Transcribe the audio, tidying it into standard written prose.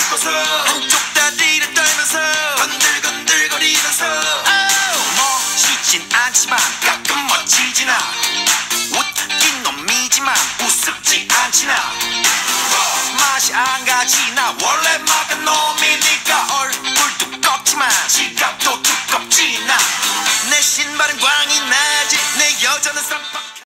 짚고서 한쪽 다리를 떨면서 건들건들거리면서 멋있진 않지만 가끔 멋지진 않아. 웃긴 놈이지만 우습지 않지나 맛이 안 가지 나 원래 막은 놈이니까 얼굴 두껍지만 지갑도 두껍지 나. 내 신발은 광이 나지 내 여자는 쌈박